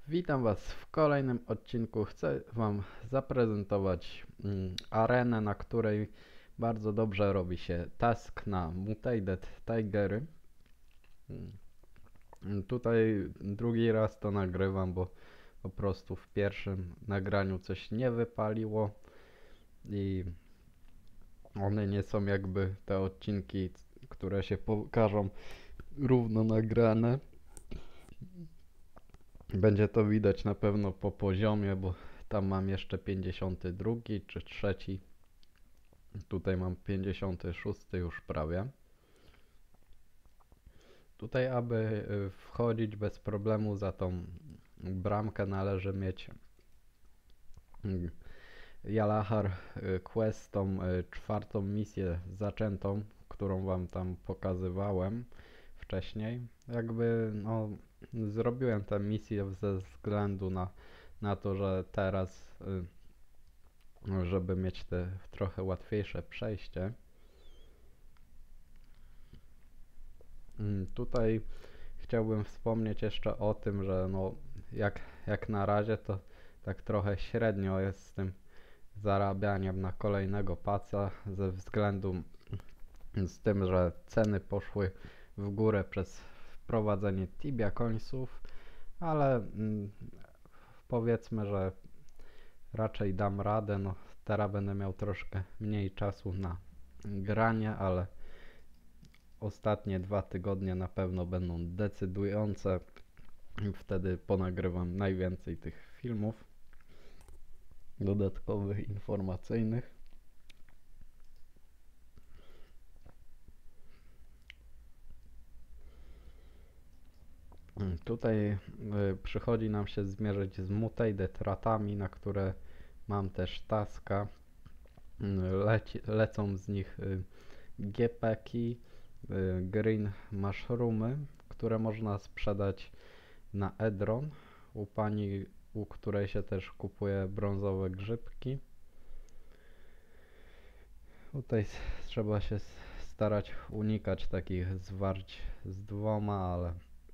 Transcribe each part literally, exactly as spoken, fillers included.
Witam Was w kolejnym odcinku. Chcę Wam zaprezentować mm, arenę, na której bardzo dobrze robi się task na mutated tigery. Mm, Tutaj drugi raz to nagrywam, bo po prostu w pierwszym nagraniu coś nie wypaliło i one nie są jakby te odcinki, które się pokażą równo nagrane. Będzie to widać na pewno po poziomie, bo tam mam jeszcze pięćdziesiąty drugi czy trzeci. Tutaj mam pięćdziesiąty szósty już prawie. Tutaj, aby y, wchodzić bez problemu za tą bramkę, należy mieć y, Jalahar y, Quest, tą y, czwartą misję zaczętą, którą Wam tam pokazywałem wcześniej. Jakby no, zrobiłem tę misję ze względu na, na to, że teraz, y, żeby mieć te trochę łatwiejsze przejście. Mm, Tutaj chciałbym wspomnieć jeszcze o tym, że no jak, jak na razie to tak trochę średnio jest z tym zarabianiem na kolejnego paca ze względu z tym, że ceny poszły w górę przez wprowadzenie Tibia końców, ale mm, powiedzmy, że raczej dam radę. No teraz będę miał troszkę mniej czasu na granie, ale ostatnie dwa tygodnie na pewno będą decydujące. Wtedy ponagrywam najwięcej tych filmów dodatkowych, informacyjnych. Tutaj y, przychodzi nam się zmierzyć z mutated ratami, na które mam też taska. Leci, lecą z nich y, gepeki, y, green mushroomy, które można sprzedać na Edron u pani, u której się też kupuje brązowe grzybki. Tutaj trzeba się starać unikać takich zwarć z dwoma, ale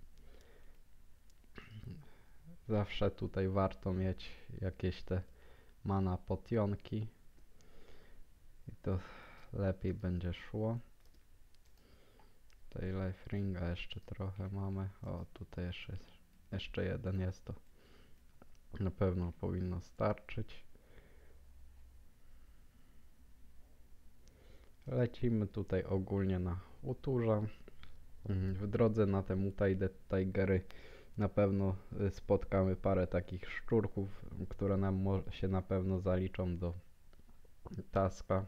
zawsze tutaj warto mieć jakieś te mana potionki i to lepiej będzie szło. Tutaj life ringa jeszcze trochę mamy. O, tutaj jeszcze, jeszcze jeden jest, to na pewno powinno starczyć. Lecimy tutaj ogólnie na uturze. W drodze na te mutated tigery na pewno spotkamy parę takich szczurków, które nam się na pewno zaliczą do taska.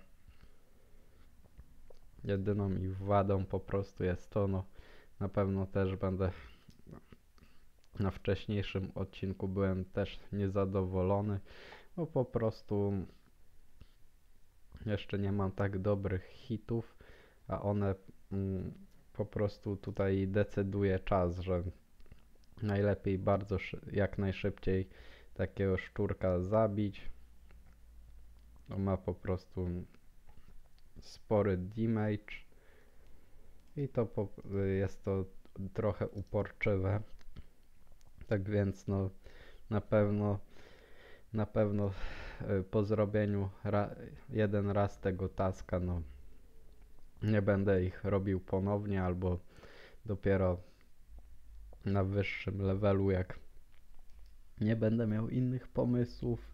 Jedyną ich wadą po prostu jest to, no na pewno też będę na wcześniejszym odcinku byłem też niezadowolony, bo po prostu jeszcze nie mam tak dobrych hitów, a one mm, po prostu tutaj decyduje czas, że najlepiej bardzo jak najszybciej takiego szczurka zabić. On ma po prostu spory damage i to po, jest to trochę uporczywe. Tak więc no na pewno na pewno po zrobieniu ra, jeden raz tego taska no nie będę ich robił ponownie, albo dopiero na wyższym levelu, jak nie będę miał innych pomysłów.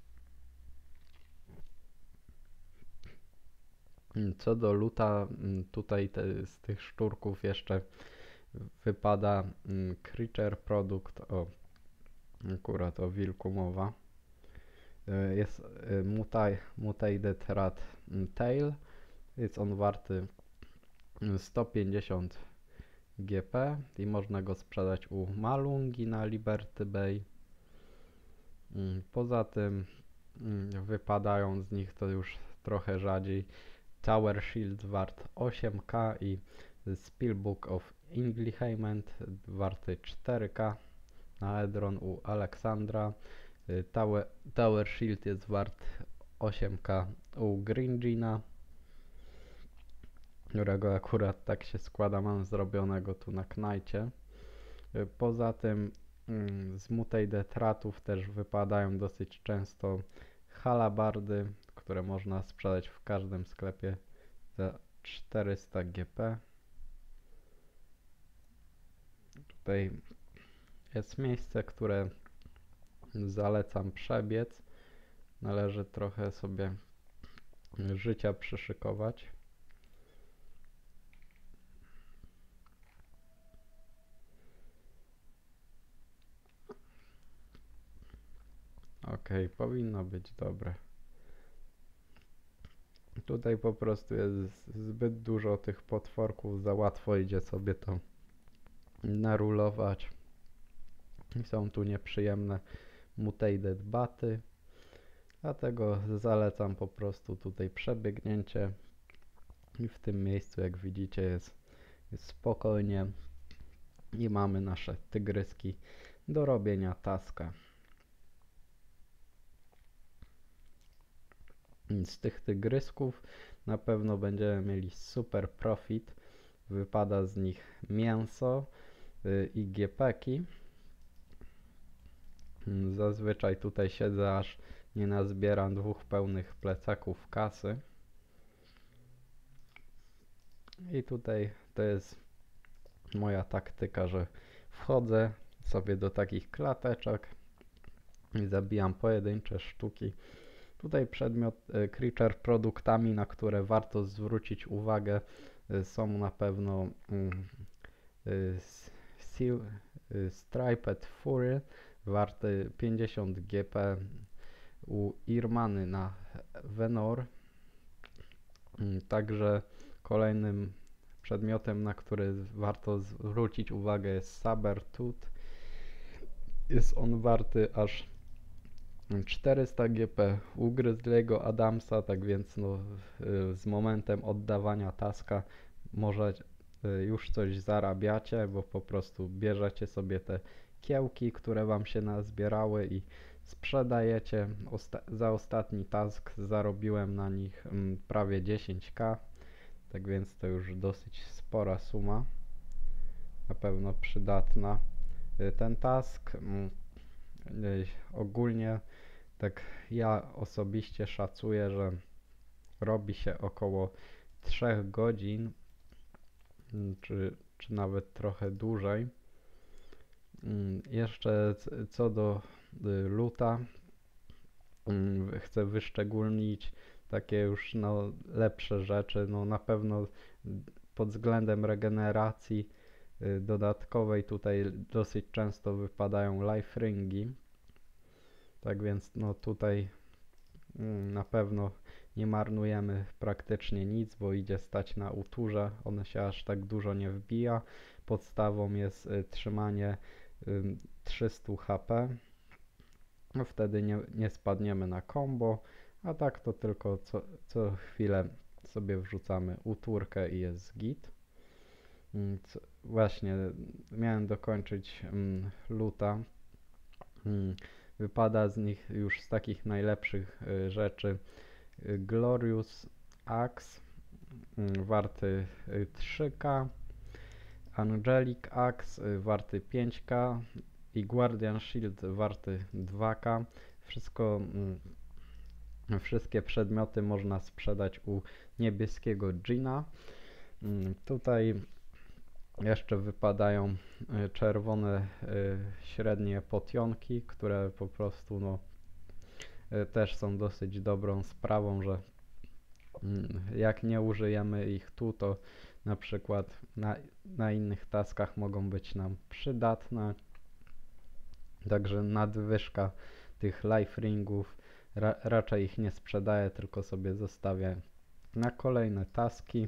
Co do luta, tutaj te, z tych szczurków jeszcze wypada creature product, o akurat o wilku mowa. Jest mutaj, mutated rat tail, jest on warty sto pięćdziesiąt G P i można go sprzedać u Malungi na Liberty Bay. Poza tym wypadają z nich to już trochę rzadziej Tower Shield wart osiem K i Spellbook of Inglyhamment warty cztery K na Edron u Aleksandra. Tower, Tower Shield jest wart osiem K u Gringina, którego akurat tak się składa, mam zrobionego tu na Knajcie. Poza tym mm, z mutated ratów też wypadają dosyć często halabardy, które można sprzedać w każdym sklepie za czterysta G P. Tutaj jest miejsce, które zalecam przebiec. Należy trochę sobie życia przyszykować. Ok, powinno być dobre. Tutaj po prostu jest zbyt dużo tych potworków, za łatwo idzie sobie to narulować. Są tu nieprzyjemne mutated baty, dlatego zalecam po prostu tutaj przebiegnięcie i w tym miejscu, jak widzicie, jest, jest spokojnie i mamy nasze tygryski do robienia taska. Z tych tygrysków na pewno będziemy mieli super profit. Wypada z nich mięso yy, i G P ki. Zazwyczaj tutaj siedzę, aż nie nazbieram dwóch pełnych plecaków kasy. I tutaj to jest moja taktyka, że wchodzę sobie do takich klateczek i zabijam pojedyncze sztuki. Tutaj przedmiot, creature produktami, na które warto zwrócić uwagę, są na pewno Seal, Striped Fury, warty pięćdziesiąt G P, u Irmany na Venor. Także kolejnym przedmiotem, na który warto zwrócić uwagę, jest Sabertooth. Jest on warty aż czterysta G P u Grizzly'ego Adamsa, tak więc no, z momentem oddawania taska może już coś zarabiacie, bo po prostu bierzecie sobie te kiełki, które wam się nazbierały i sprzedajecie. Osta za ostatni task zarobiłem na nich mm, prawie dziesięć K, tak więc to już dosyć spora suma, na pewno przydatna. Ten task mm, ogólnie tak ja osobiście szacuję, że robi się około trzech godzin, czy, czy nawet trochę dłużej. Jeszcze co do luta, chcę wyszczególnić takie już no, lepsze rzeczy. No, na pewno pod względem regeneracji dodatkowej tutaj dosyć często wypadają life ringi. Tak więc no tutaj mm, na pewno nie marnujemy praktycznie nic, bo idzie stać na uturze, one się aż tak dużo nie wbija. Podstawą jest y, trzymanie y, trzysta H P, no wtedy nie, nie spadniemy na combo, a tak to tylko co, co chwilę sobie wrzucamy uturkę i jest git. Mm, co, właśnie miałem dokończyć mm, luta. Mm, Wypada z nich już z takich najlepszych y, rzeczy y, Glorious Axe, y, warty y, trzy K, Angelic Axe y, warty pięć K i Guardian Shield warty dwa K. Wszystko, y, wszystkie przedmioty można sprzedać u niebieskiego Gina. Y, tutaj jeszcze wypadają y, czerwone y, średnie potionki, które po prostu no, y, też są dosyć dobrą sprawą, że y, jak nie użyjemy ich tu, to na przykład na, na innych taskach mogą być nam przydatne. Także nadwyżka tych life ringów, ra, raczej ich nie sprzedaję, tylko sobie zostawię na kolejne taski.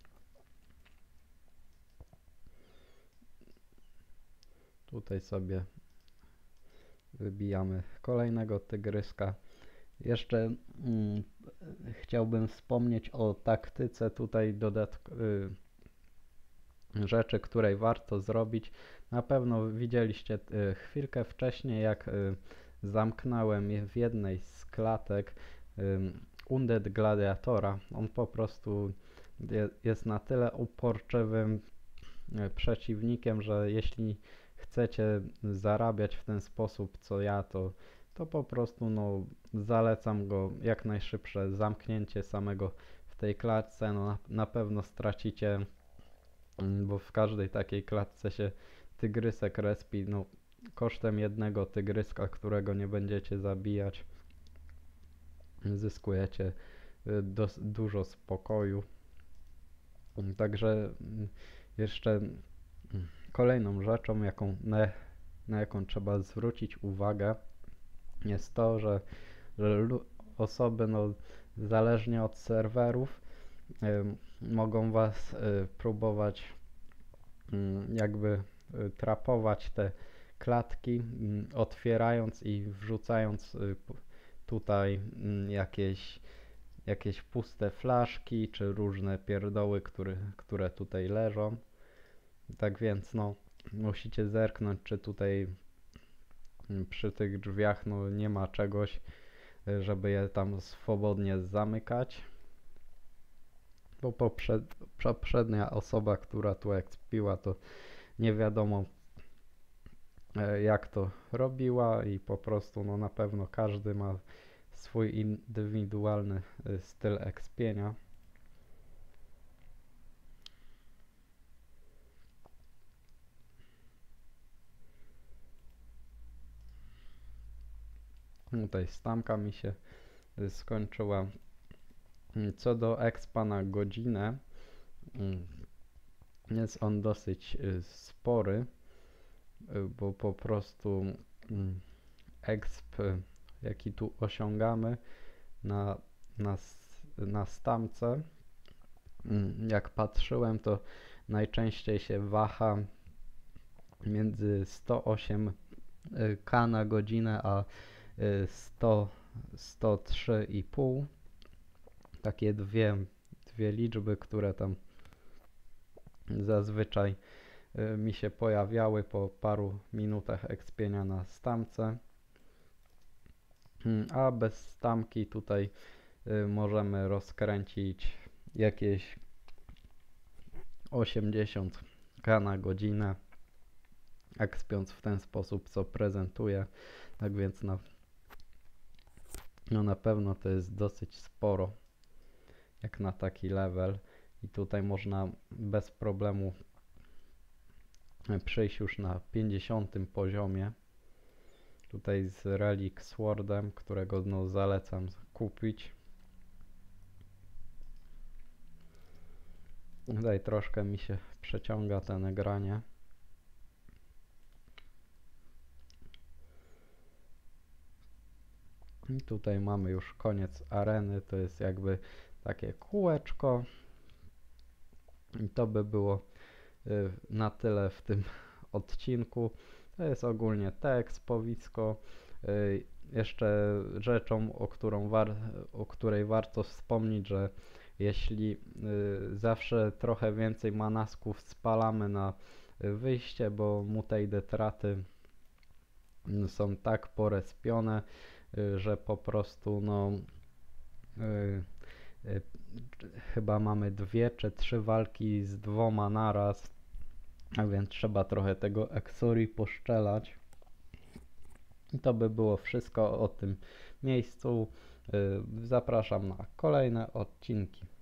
Tutaj sobie wybijamy kolejnego tygryska. Jeszcze mm, chciałbym wspomnieć o taktyce tutaj dodatkowej rzeczy, której warto zrobić. Na pewno widzieliście y, chwilkę wcześniej, jak y, zamknąłem je w jednej z klatek y, Undead Gladiatora. On po prostu je, jest na tyle uporczywym y, przeciwnikiem, że jeśli chcecie zarabiać w ten sposób co ja, to, to po prostu no, zalecam go jak najszybsze zamknięcie samego w tej klatce. No, na, na pewno stracicie, mm, bo w każdej takiej klatce się tygrysek respi, no, kosztem jednego tygryska, którego nie będziecie zabijać, zyskujecie y, dos, dużo spokoju. Także mm, jeszcze mm, kolejną rzeczą, jaką, na, na jaką trzeba zwrócić uwagę, jest to, że, że lu- osoby, no, zależnie od serwerów, y, mogą was y, próbować y, jakby y, trapować te klatki, y, otwierając i wrzucając y, tutaj y, jakieś jakieś puste flaszki, czy różne pierdoły, które, które tutaj leżą. Tak więc no, musicie zerknąć, czy tutaj przy tych drzwiach no, nie ma czegoś, żeby je tam swobodnie zamykać. Bo poprzed, poprzednia osoba, która tu ekspiła, to nie wiadomo jak to robiła i po prostu no, na pewno każdy ma swój indywidualny styl ekspienia. Tutaj stamka mi się skończyła. Co do expa na godzinę, jest on dosyć spory, bo po prostu exp, jaki tu osiągamy na, na, na stamce, jak patrzyłem, to najczęściej się waha między sto osiem ka na godzinę a sto, sto trzy i pół. Takie dwie, dwie liczby, które tam zazwyczaj mi się pojawiały po paru minutach ekspienia na stamce. A bez stamki tutaj możemy rozkręcić jakieś osiemdziesiąt ka na godzinę, ekspiąc w ten sposób, co prezentuję. Tak więc no, no na pewno to jest dosyć sporo jak na taki level i tutaj można bez problemu przejść już na pięćdziesiątym poziomie. Tutaj z Relic Swordem, którego no zalecam kupić. Tutaj troszkę mi się przeciąga to nagranie. I tutaj mamy już koniec areny, to jest jakby takie kółeczko. I to by było y, na tyle w tym odcinku. To jest ogólnie te ekspowisko. Y, jeszcze rzeczą, o, którą war, o której warto wspomnieć, że jeśli y, zawsze trochę więcej manasków spalamy na wyjście, bo mutated raty są tak porespione, y, że po prostu no y, y, chyba mamy dwie czy trzy walki z dwoma naraz, a więc trzeba trochę tego Exori poszczelać. I to by było wszystko o tym miejscu. Zapraszam na kolejne odcinki.